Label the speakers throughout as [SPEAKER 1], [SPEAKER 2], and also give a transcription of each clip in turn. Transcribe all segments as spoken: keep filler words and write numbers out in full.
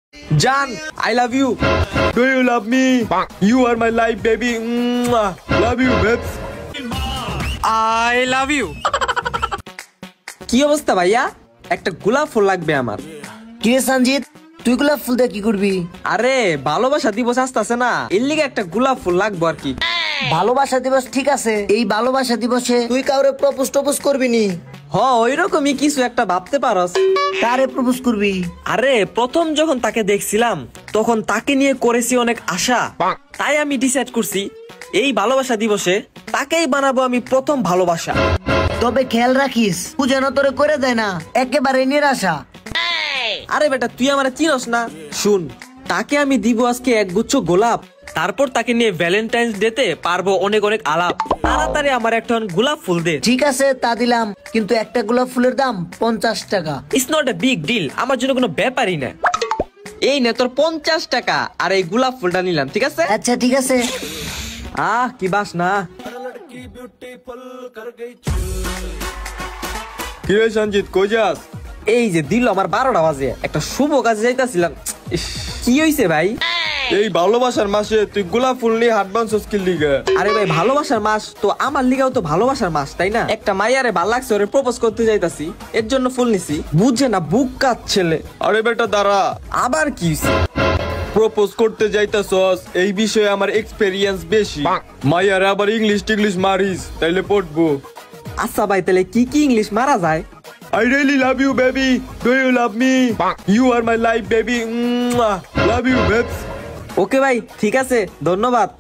[SPEAKER 1] জান, I love you. Do you love me? You are my life, baby. Love you, babes.
[SPEAKER 2] I love you.
[SPEAKER 1] কি অবস্থা ভাইয়া? একটা গোলাপ ফুল লাগবে আমার।
[SPEAKER 3] কি রে সঞ্জিত, তুই গোলাপ ফুল দিয়ে কি করবি?
[SPEAKER 1] আরে ভালোবাসা দিবস আসতেছে না, এর লিগে একটা গোলাপ ফুল লাগবে আর কি।
[SPEAKER 3] ভালোবাসা দিবস ঠিক আছে, এই ভালোবাসা দিবসে তুই কাউরে প্রপোজ টপোজ করবি নি?
[SPEAKER 1] হ, ওইরকমই কিছু একটা ভাবতে পারস।
[SPEAKER 3] কারে প্রপোজ করবি?
[SPEAKER 1] আরে প্রথম যখন তাকে দেখছিলাম তখন তাকে নিয়ে করেছি অনেক আশা, তাই আমি ডিসাইড করছি এই ভালোবাসা দিবসে তাকেই বানাবো আমি প্রথম ভালোবাসা।
[SPEAKER 3] তবে খেয়াল রাখিস ও যেন তোরে করে দেয় না একেবারে নিরাশা।
[SPEAKER 1] আরে বেটা তুই আমার চিনস না, শুন, তাকে আমি দিব আজকে এক গুচ্ছ গোলাপ, তারপর তাকে নিয়ে ভ্যালেন্টাইন্স ডে তে পারবো অনেক অনেক আলাপ। তাড়াতাড়ি আমার একটা গোলাপ ফুল দে।
[SPEAKER 3] ঠিক আছে তা দিলাম, কিন্তু একটা গোলাপ ফুলের দাম পঞ্চাশ টাকা।
[SPEAKER 1] It's not a big deal, আমার জন্য কোনো ব্যাপারই না। এই নে তোর পঞ্চাশ টাকা আর এই গোলাপ ফুলটা নিলাম, ঠিক আছে?
[SPEAKER 3] আচ্ছা ঠিক আছে।
[SPEAKER 1] আহ কি বাস না।
[SPEAKER 4] কি রে সঞ্জিত, কই যাস?
[SPEAKER 1] এই যে দিল আমার বারোটা বাজে, একটা শুভ কাজে যাইতাছিলাম। কি হইছে ভাই?
[SPEAKER 4] এই ভালোবাসার মাসে তুই গোলাপ ফুল নিয়ে হাট বানছস কি লিগে?
[SPEAKER 1] আরে ভাই ভালোবাসার মাস তো আমার লিগাও তো ভালোবাসার মাস, তাই না? একটা মাইয়ারে ভাল লাগছে, ওরে প্রপোজ করতে যাইতাছি, এর জন্য ফুল নিছি। বুঝে না বুক কাজ ছেলে।
[SPEAKER 4] আরে বেটা দাঁড়া,
[SPEAKER 1] আবার কি হইছে?
[SPEAKER 4] প্রপোজ করতে যাইতাছস, এই বিষয়ে আমার এক্সপেরিয়েন্স বেশি। মাইয়ারে আবার ইংলিশ টিংলিশ মারিস তাইলে পড়বো।
[SPEAKER 1] আচ্ছা ভাই তাহলে কি কি ইংলিশ মারা যায়?
[SPEAKER 4] I really love you, baby. Do you love me? You are my life, baby. Love you, babes.
[SPEAKER 1] ওকে ভাই, ঠিক আছে, ধন্যবাদ।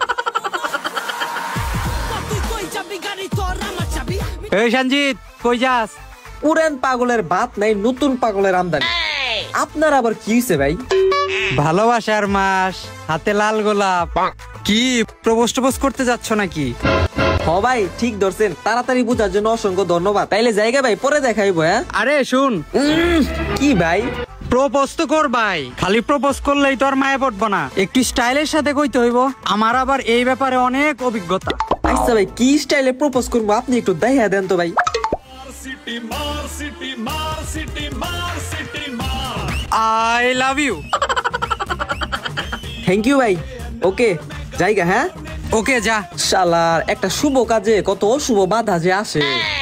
[SPEAKER 2] এই সঞ্জিত, কই যাস?
[SPEAKER 1] পুরান পাগলের বাত নাই, নতুন পাগলের আমদানি। আপনার আবার কি হইছে ভাই?
[SPEAKER 2] ভালোবাসার মাস, হাতে লাল গোলাপ। কি প্রপোজ টপোজ করতে যাচ্ছ নাকি?
[SPEAKER 1] হ ভাই ঠিক ধরছেন, তাড়াতাড়ি বুঝার জন্য অসংখ্য ধন্যবাদ। তাইলে জায়গা ভাই পরে দেখাইবো। হ্যাঁ
[SPEAKER 2] আরে শুন,
[SPEAKER 1] কি ভাই?
[SPEAKER 2] প্রপোজ তো কর ভাই, খালি প্রপোজ করলেই তো আর মায়ে পড়বো না, একটু স্টাইলের সাথে কইতে হইব। আমার আবার এই ব্যাপারে অনেক অভিজ্ঞতা।
[SPEAKER 1] আচ্ছা ভাই কি স্টাইলে প্রপোজ করবো আপনি একটু দেখাইয়া দেন তো ভাই।
[SPEAKER 2] I love you.
[SPEAKER 1] Thank you ভাই। ওকে জায়গা। হ্যাঁ
[SPEAKER 2] ওকে যা।
[SPEAKER 1] শালার একটা শুভ কাজে কত অশুভ বাধা যে আসে।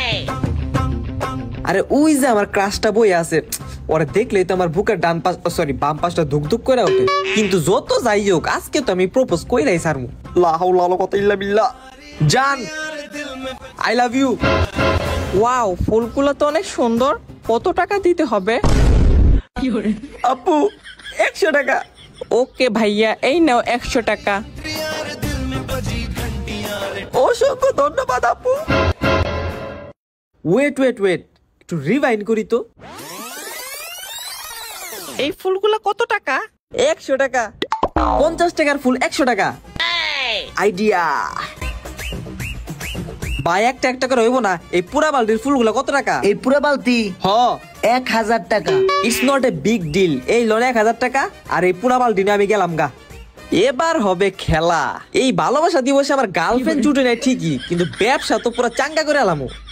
[SPEAKER 1] আরে ওই যে আমার ক্রাশটা বই আছে, ওরে দেখলেই তো আমার বুকের ডান পাশ সরি বাম পাশটা ধুক ধুক করে ওঠে। কিন্তু যত যাই হোক আজকে তো আমি প্রপোজ কইরাই ছাড়মু। লা হাওলা ওয়ালা কুওয়াতা ইল্লা বিল্লাহ। জান, আই লাভ ইউ। ওয়াও, ফুলগুলো তো অনেক সুন্দর। কত টাকা দিতে হবে? আপু একশো টাকা। ওকে ভাইয়া, এই নাও একশো টাকা। অসংখ্য ধন্যবাদ আপু। ওয়েট ওয়েট ওয়েট একটু রিভাইন্ড করি তো। এই ফুলগুলা কত টাকা? একশো টাকা। পঞ্চাশ টাকার ফুল একশো টাকা। আইডিয়া ভাই, একটা একটা করে হইব না। এই পুরা বালতির ফুলগুলা কত টাকা?
[SPEAKER 3] এই পুরো বালতি
[SPEAKER 1] হ
[SPEAKER 3] এক হাজার টাকা।
[SPEAKER 1] It's not a big deal. এই লোন এক হাজার টাকা আর এই পুরা বালতি নিয়ে আমি গেলাম গা। এবার হবে খেলা। এই ভালোবাসা দিবসে আমার গার্লফ্রেন্ড জুটে নাই ঠিকই, কিন্তু ব্যবসা তো পুরো চাঙ্গা করে এলাম।